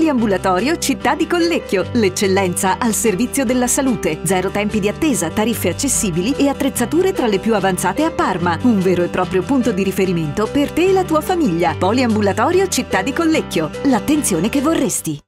Poliambulatorio Città di Collecchio, l'eccellenza al servizio della salute. 0 tempi di attesa, tariffe accessibili e attrezzature tra le più avanzate a Parma. Un vero e proprio punto di riferimento per te e la tua famiglia. Poliambulatorio Città di Collecchio, l'attenzione che vorresti.